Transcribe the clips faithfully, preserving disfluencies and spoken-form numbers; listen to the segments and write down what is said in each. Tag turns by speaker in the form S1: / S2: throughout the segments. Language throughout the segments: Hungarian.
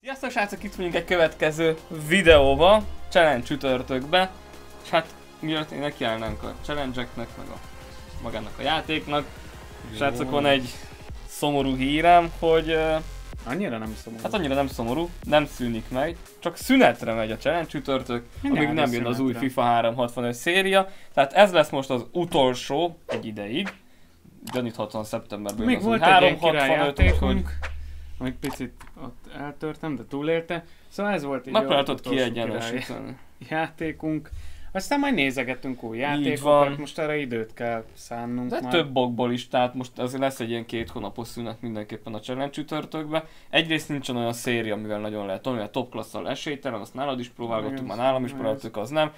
S1: Sziasztok srácok, itt vagyunk egy következő videóba, challenge csütörtökbe, és hát miért én nekiállnánk a challenge-eknek, meg a magának a játéknak. Jó. Srácok, van egy szomorú hírem, hogy... Uh,
S2: annyira nem szomorú.
S1: Hát annyira nem szomorú, nem szűnik meg, csak szünetre megy a challenge csütörtök, amíg nem jön az új FIFA háromszázhatvanöt széria, tehát ez lesz most az utolsó egy ideig. Gyaníthatóan szeptemberben
S2: még
S1: az
S2: volt egy ilyen királyjátékunk, hogy picit ott eltörtem, de túlélte. Szóval ez volt így
S1: megpróbáltad kiegyenesíteni
S2: játékunk. Aztán majd nézegetünk új játékokat, most erre időt kell szánnunk.
S1: De
S2: majd.
S1: Több okból is, tehát most azért lesz egy ilyen két hónapos szünet mindenképpen a challenge csütörtökbe. Egyrészt nincsen olyan széria, amivel nagyon lehet tanulni, a top klasszal esélytelen, azt nálad is próbálgattuk, már nálam is próbáltuk, az nem.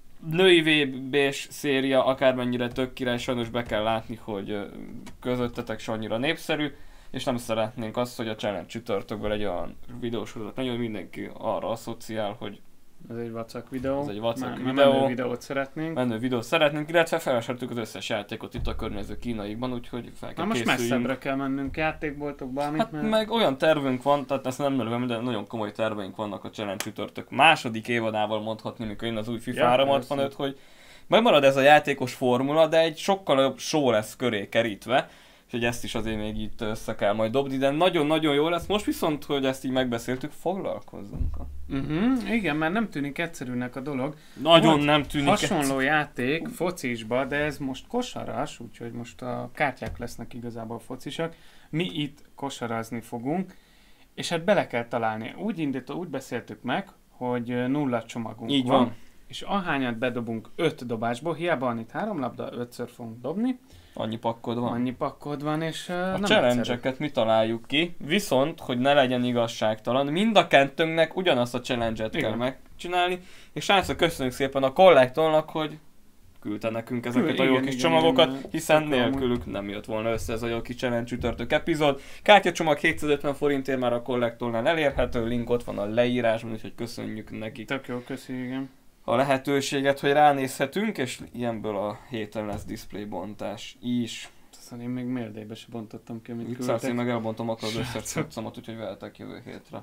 S1: Női vé bés széria, akármennyire tök király, sajnos be kell látni, hogy közöttetek se annyira népszerű, és nem szeretnénk azt, hogy a challenge csütörtökből egy olyan videósorozat legyen, hogy mindenki arra asszociál, hogy
S2: ez egy vacak videó,
S1: ez egy vacak
S2: már,
S1: videó.
S2: menő videót szeretnénk.
S1: Menő videót szeretnénk, illetve felvásároltuk az összes játékot itt a környező kínaikban, úgyhogy fel kell
S2: Na most
S1: készüljünk.
S2: messzebbre kell mennünk játékboltokba, amit
S1: Hát
S2: mert...
S1: meg olyan tervünk van, tehát ezt nem növem, de nagyon komoly terveink vannak a challenge csütörtök második évadával mondhatni, mikor jön az új FIFA
S2: ja,
S1: háromszázhatvanöt, hogy megmarad ez a játékos formula, de egy sokkal jobb show lesz köré kerítve, és hogy ezt is azért még itt össze kell majd dobni, de nagyon-nagyon jó lesz. Most viszont, hogy ezt így megbeszéltük, foglalkozzunk.
S2: Uh-huh, igen, mert nem tűnik egyszerűnek a dolog.
S1: Nagyon
S2: Volt
S1: nem tűnik
S2: hasonló
S1: egyszerű.
S2: játék focisba, de ez most kosaras, úgyhogy most a kártyák lesznek igazából focisak. Mi itt kosarazni fogunk, és hát bele kell találni. Úgy indító, úgy beszéltük meg, hogy nulla csomagunk
S1: Így
S2: van.
S1: van.
S2: És ahányat bedobunk öt dobásból, hiába van itt három labda, ötször fogunk dobni.
S1: Annyi pakkod van.
S2: Annyi pakkod van, és uh,
S1: A
S2: nem
S1: challenge-eket mi találjuk ki, viszont, hogy ne legyen igazságtalan, mind a kettőnknek ugyanazt a challenge-et kell megcsinálni, és srácok, köszönjük szépen a Collectornak, hogy küldte nekünk ezeket
S2: Küld,
S1: a jó
S2: igen,
S1: kis
S2: igen,
S1: csomagokat,
S2: igen,
S1: hiszen
S2: igen,
S1: nélkülük nem jött volna össze ez a jó kis challenge csütörtök epizód. Kártyacsomag hétszázötven forintért már a Collectornál elérhető, link ott van a leírásban, úgyhogy köszönjük nekik.
S2: Tök jó, köszi, igen.
S1: A lehetőséget, hogy ránézhetünk, és ilyenből a héten lesz display bontás is.
S2: Aztán én még mérdébe se bontottam ki, amit
S1: Itt
S2: küldtek.
S1: én meg elbontom akkor az összes cuccomat, úgyhogy veletek jövő hétre.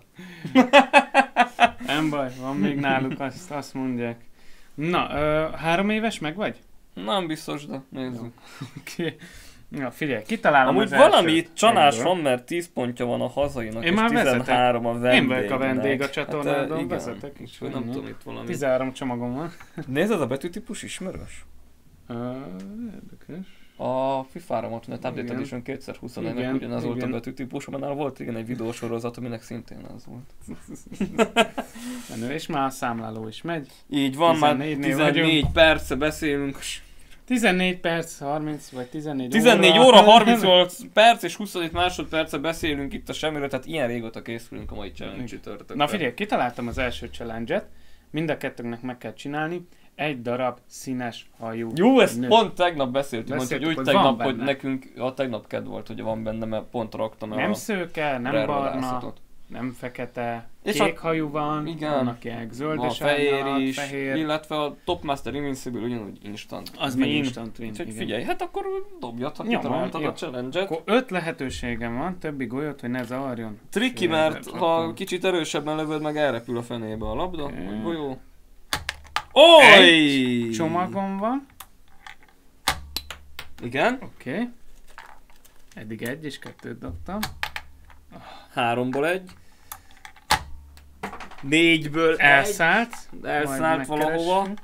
S2: Nem baj, van még náluk, azt, azt mondják. Na, ö, három éves meg vagy?
S1: Nem biztos, de nézzük.
S2: Ki? Na figyelj, kitalálom
S1: Amúgy
S2: az
S1: valami
S2: elsőt.
S1: csalás
S2: Egyből.
S1: van, mert tíz pontja van a hazainak,
S2: Én
S1: és
S2: már
S1: tizenhárom a vendégnek.
S2: Én vagyok a vendég a csatornádon,
S1: hát,
S2: vezetek is.
S1: Nem tudom, itt valami.
S2: tizenhárom csomagom van.
S1: Nézd, ez a betűtípus ismerős?
S2: Ö, érdekes.
S1: A FIFA háromszázhatvanöt Update
S2: Igen.
S1: Edition kétezer-huszonegynek
S2: Igen,
S1: ugyanaz volt a
S2: igen.
S1: betűtípus, mert nála volt igen egy videósorozat, aminek szintén az volt.
S2: Menő, és már a számláló is megy.
S1: Így van, már
S2: tizennégynél
S1: tizennégy
S2: vagyunk.
S1: perce beszélünk.
S2: tizennégy perc, harminc vagy tizennégy,
S1: tizennégy óra, harmincnyolc perc és huszonöt másodperce beszélünk itt a semmiről, tehát ilyen régóta készülünk a mai challenge csütörtökre.
S2: Na figyelj, kitaláltam az első challenge-et, mind a kettőnknek meg kell csinálni egy darab színes hajú
S1: Jó, ezt
S2: nő.
S1: pont tegnap beszéltünk,
S2: Beszéltük,
S1: hogy úgy
S2: hogy
S1: tegnap,
S2: van
S1: hogy
S2: benne.
S1: nekünk, a tegnap kedd volt, hogy van benne, mert pont raktam el
S2: Nem
S1: a
S2: szőke, nem
S1: prerolászatot.
S2: barna, nem fekete,
S1: És
S2: kék
S1: a-
S2: hajú van,
S1: igen.
S2: van akinek zöld
S1: a
S2: és
S1: fehér
S2: árnyalat,
S1: is,
S2: fehér.
S1: illetve a Topmaster Invincible ugyanúgy instant
S2: Az meg
S1: win.
S2: instant win.
S1: Úgyhogy
S2: igen.
S1: figyelj, hát akkor dobjad, ha
S2: Nyomom,
S1: kitaláltad
S2: jó.
S1: a challenge-et.
S2: Akkor öt lehetőségem van, többi golyót, hogy ne zavarjon.
S1: Triki,
S2: Félre
S1: mert
S2: csapom.
S1: ha kicsit erősebben lövöd, meg elrepül a fenébe a labda,
S2: Oké.
S1: vagy golyó. Oly!
S2: Egy csomagom van,
S1: Igen,
S2: oké. Okay. Eddig egy és kettőt dobtam.
S1: háromból egy. Négyből egy.
S2: Elszállt.
S1: Elszállt
S2: majd
S1: valahova.
S2: megkeressünk.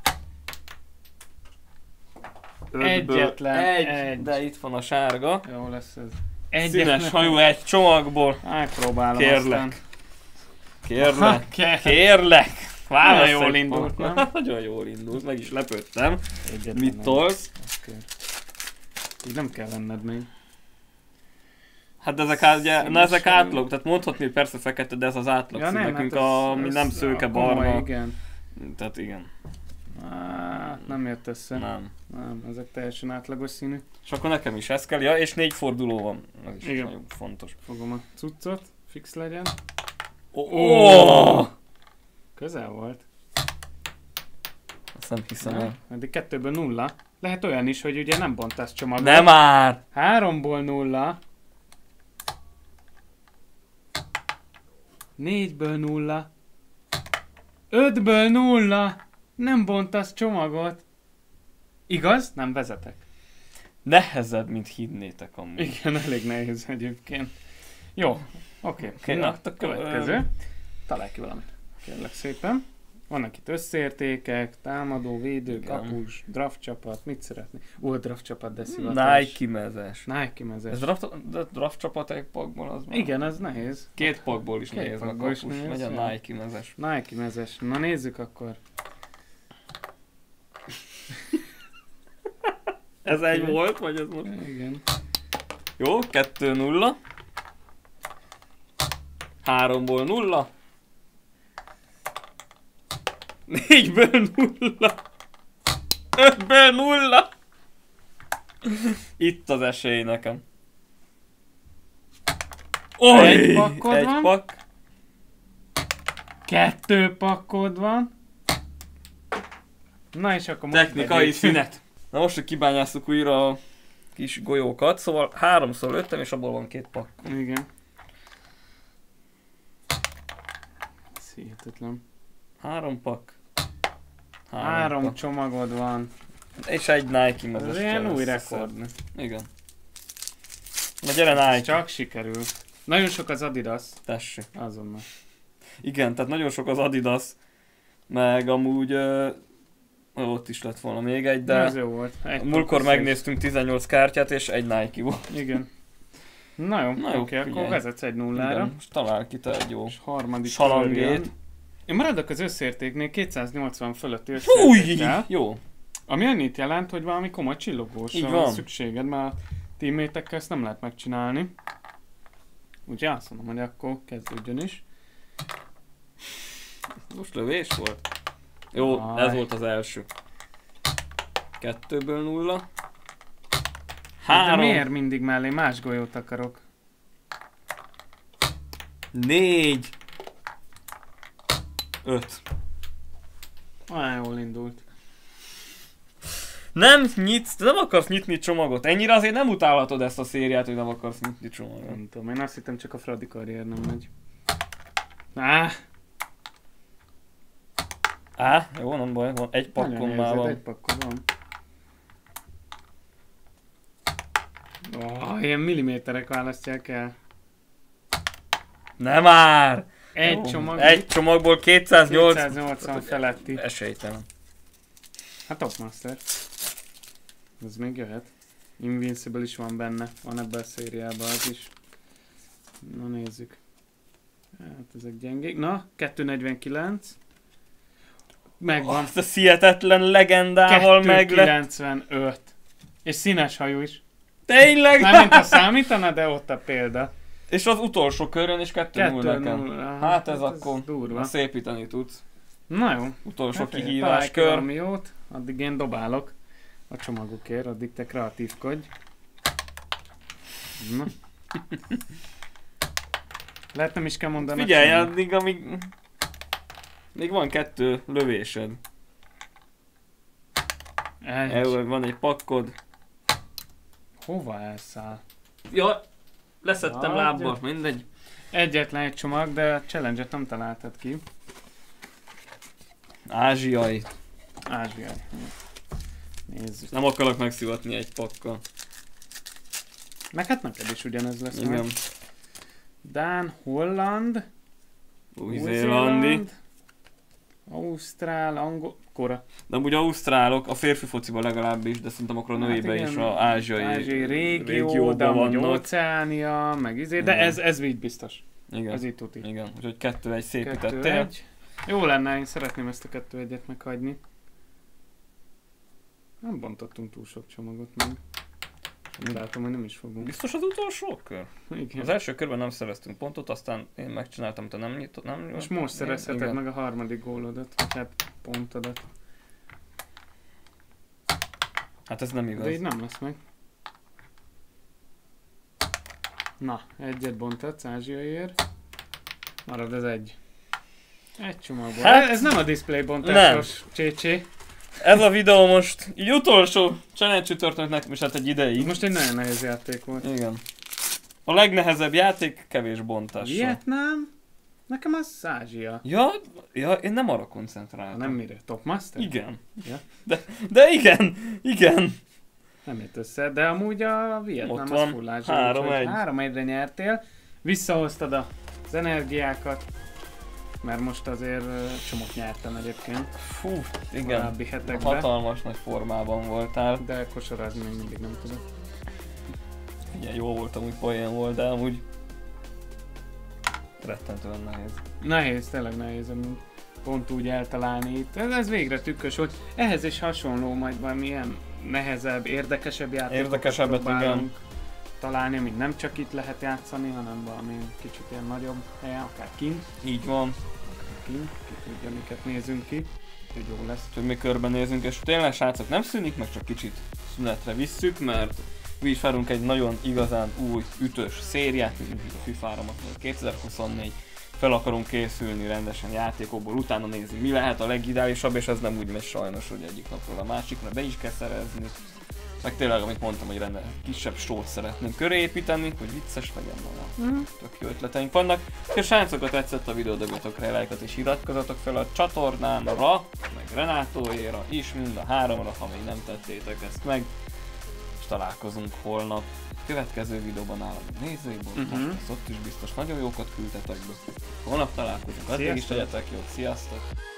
S1: Ötből
S2: Egyetlen
S1: egy,
S2: egy.
S1: de itt van a sárga.
S2: Jó lesz ez.
S1: Színes
S2: Egyetlen-
S1: hajú egy csomagból.
S2: Megpróbálom
S1: Kérlek.
S2: aztán.
S1: Kérlek,
S2: Kérlek.
S1: kérlek. Válasz
S2: Nagyon jól
S1: egy
S2: indult,
S1: pont.
S2: nem?
S1: Nagyon jól indult, meg is lepődtem.
S2: Egyetlen
S1: Mit
S2: egy.
S1: tolsz?
S2: Oké. Így nem kell lenned még.
S1: Hát de ezek, át, ugye, na
S2: Színes
S1: ezek
S2: hajú.
S1: átlag, tehát mondhatni, hogy persze fekete, de ez az átlag szín. Nekünk
S2: hát
S1: a,
S2: ez-
S1: mi
S2: ez
S1: nem szőke,
S2: a komoly,
S1: barna.
S2: Igen.
S1: Tehát igen.
S2: Hát nem jött össze.
S1: Nem.
S2: Nem, ezek teljesen átlagos színű.
S1: És akkor nekem is ez kell, ja, és négy forduló van. Ez is
S2: Igen.
S1: nagyon fontos.
S2: Fogom a cuccot, fix legyen.
S1: Oh! Oh!
S2: Közel volt.
S1: Azt nem hiszem el.
S2: Eddig kettőből nulla. Lehet olyan is, hogy ugye nem bontasz csomagot.
S1: Nem már!
S2: Háromból nulla. négyből nulla. ötből nulla. Nem bontasz csomagot. Igaz? Nem vezetek.
S1: Nehezebb, mint hinnétek amúgy.
S2: Igen, elég nehéz egyébként. Jó, oké. Okay.
S1: Okay,
S2: Na,
S1: na,
S2: következő.
S1: ö...
S2: Találj ki valamit. Kérlek szépen. Vannak itt összértékek, támadó, védő,
S1: igen.
S2: kapus, draft csapat, mit szeretné? Ó, draft csapat, de szivatás.
S1: Nike mezes.
S2: Nike mezes.
S1: Ez draft, de draft csapat egy pakból az már.
S2: Igen, ez nehéz.
S1: Két pakból is
S2: Két
S1: nehéz a
S2: pakból is
S1: kapus,
S2: nehéz,
S1: megy a
S2: ja.
S1: Nike mezes.
S2: Nike mezes. Na nézzük akkor.
S1: Ez egy volt, vagy ez most?
S2: Igen.
S1: Jó, kettő nulla. Háromból nulla. Négyből nulla. Ötből nulla. Itt az esély nekem. Oly,
S2: egy pakkod
S1: egy
S2: van.
S1: pak.
S2: Kettő pakkod van. Na és akkor most
S1: Technikai
S2: vegyük.
S1: szünet. Na most, hogy kibányásztuk újra a kis golyókat, szóval háromszor lőttem, és abból van két pak.
S2: Igen. Ez hihetetlen.
S1: Három pak. Három,
S2: Három
S1: pak.
S2: csomagod van.
S1: És egy Nike mezes.
S2: Ez ilyen
S1: kell
S2: új
S1: összeszedni.
S2: rekord.
S1: Igen. Na gyere Nike.
S2: Csak sikerül. Nagyon sok az Adidas.
S1: Tessék.
S2: Azonnal.
S1: Igen, tehát nagyon sok az Adidas, meg amúgy uh, ott is lett volna még egy, de
S2: Ez jó volt. Egy
S1: múltkor
S2: pakkos
S1: megnéztünk tizennyolc kártyát, és egy Nike volt.
S2: egy. Igen. Na jó,
S1: Na jó,
S2: oké, akkor
S1: figyelj.
S2: vezetsz egy nullára.
S1: Igen, most talál ki te egy jó
S2: És harmadik
S1: salangét.
S2: kör jön. Én maradok az összértéknél kétszáznyolcvan fölötti
S1: Fúj!
S2: összértékkel.
S1: Jó.
S2: Ami annyit jelent, hogy valami komoly csillogósra
S1: Így
S2: van
S1: van.
S2: szükséged, mert a teammétekkel ezt nem lehet megcsinálni. Úgyhogy azt mondom, hogy akkor kezdődjön is.
S1: Most lövés volt? Jó,
S2: Aj.
S1: ez volt az első. Kettőből nulla.
S2: De
S1: Három.
S2: miért mindig mellé más golyót akarok?
S1: Négy. Öt.
S2: Olyan jól indult.
S1: Nem nyitsz, nem akarsz nyitni csomagot. Ennyire azért nem utálhatod ezt a szériát, hogy nem akarsz nyitni csomagot.
S2: Nem tudom, én azt hittem csak a Fradi karrier nem megy. Áh,
S1: Á, jó, nem baj, van egy
S2: nagyon
S1: pakkom már
S2: érzed,
S1: van.
S2: egy pakkod van. Oh, ilyen milliméterek választják el.
S1: Nem már!
S2: Egy
S1: Jó.
S2: csomag.
S1: Egy csomagból kétszáznyolcvan.
S2: kétszáznyolcvan feletti.
S1: Esélytelen.
S2: Hát Topmaster. Ez még jöhet. Invincible is van benne. Van ebben a szériában az is. Na nézzük. Hát ezek gyengék. Na, kettő negyvenkilenc. Megvan.
S1: Azt a hihetetlen legendával meg lett.
S2: kettőszázkilencvenöt. És színes hajú is.
S1: Tényleg?
S2: Nem, mint a számítana, de ott a példa.
S1: És az utolsó körön is kettő nulla
S2: kettő
S1: nekem.
S2: nulla.
S1: Hát ez akkor
S2: durva.
S1: na, szépíteni tudsz.
S2: Na jó.
S1: Utolsó
S2: Hát,
S1: kihívás
S2: találj ki
S1: kör.
S2: valami jót, addig én dobálok a csomagokért, addig te kreatívkodj. Na. Lehet nem is kell mondani.
S1: Figyelj, addig amíg... Még van kettő lövésed.
S2: Egy.
S1: Jó, van egy pakkod.
S2: Hova elszáll?
S1: Ja, leszettem
S2: Ja,
S1: lábbal, mindegy.
S2: Egyetlen egy csomag, de a challenge-et nem találtad ki.
S1: Ázsiai.
S2: Ázsiai. Nézzük.
S1: Nem akarok megszivatni egy pakkal.
S2: Meg hát neked is ugyanez lesz.
S1: Igen.
S2: Meg. Dán, Holland,
S1: Új-Zélandi.
S2: Ausztrál, Angol, Kora.
S1: De amúgy ausztrálok, a férfi fociban legalábbis, de szerintem akkor a nőiben
S2: Hát
S1: is
S2: igen,
S1: a ázsiai,
S2: ázsiai régió,
S1: régióban
S2: de amúgy
S1: vannak.
S2: Óceánia, meg izé, de
S1: Igen.
S2: ez, ez így biztos.
S1: Igen.
S2: Ez így tuti.
S1: Igen, úgyhogy kettő egy
S2: Kettő
S1: szépítettél.
S2: egy. Jó lenne, én szeretném ezt a kettő egyet meghagyni. Nem bontottunk túl sok csomagot még. Látom, hogy nem is fogunk.
S1: Biztos az utolsó kör?
S2: Igen.
S1: Az első körben nem szereztünk pontot, aztán én megcsináltam, te nem nyitott, nem
S2: És most szerezheted
S1: igen.
S2: meg a harmadik gólodat, vagy hát pontodat.
S1: Hát ez nem igaz.
S2: De így nem lesz meg. Na, egyet bontatsz ázsiaiért. Marad az egy. Egy csomagból.
S1: Hát-
S2: Ez nem a display bontásos csécsé.
S1: Ez a videó most így utolsó challenge csütörtöknek, és hát egy ideig.
S2: Most egy nagyon nehéz játék volt.
S1: Igen. A legnehezebb játék, kevés bontással.
S2: Vietnám? Nekem az Ázsia.
S1: Ja, ja, én nem arra koncentráltam.
S2: Nem mire? Top Master?
S1: Igen.
S2: Ja.
S1: De, de igen, igen.
S2: Nem jött össze, de amúgy a Vietnám
S1: Ott
S2: az
S1: van,
S2: full Ázsia,
S1: három
S2: úgyhogy
S1: egy.
S2: három egyre nyertél. Visszahoztad az energiákat, mert most azért ö, csomót nyertem egyébként.
S1: Fú, igen.
S2: Korábbi hetekben.
S1: Hatalmas nagy formában voltál.
S2: De kosarazni még mindig nem tudok.
S1: Igen, jó volt, amúgy poén volt, de amúgy rettentően nehéz.
S2: Nehéz, tényleg nehéz, amúgy pont úgy eltalálni itt. Ez, ez végre tükkös volt. Ehhez is hasonló, majd valamilyen nehezebb, érdekesebb játékokat
S1: Érdekesebbet,
S2: próbálunk találni, amit nem csak itt lehet játszani, hanem valami kicsit ilyen nagyobb helyen, akár kint.
S1: Így van.
S2: Kint, ki tudja, miket nézünk ki. Úgyhogy jó lesz.
S1: Hogy mi körbenézünk, és tényleg srácok nem szűnik, meg csak kicsit szünetre visszük, mert mi is várunk egy nagyon igazán új ütős szériát, mint a FIFA-ra most kétezer-huszonnégy. Fel akarunk készülni rendesen játékokból, utána nézni, mi lehet a legideálisabb, és ez nem úgy megy sajnos, hogy egyik napról a másikra be is kell szerezni. Meg tényleg, amit mondtam, hogy rende kisebb sót szeretnénk köré építeni, hogy vicces legyen volna. Mm. Tök jó ötleteink vannak. Ha srácok, tetszett a videó, dobjatok rá lájkot és iratkozzatok fel a csatornámra, meg Renátóéra is, mind a háromra, ha még nem tettétek ezt meg. És találkozunk holnap. Következő videóban állom a nézőiból, uh-huh. most lesz ott is biztos nagyon jókat küldtetek be. Holnap találkozunk, addig is legyetek jók, sziasztok!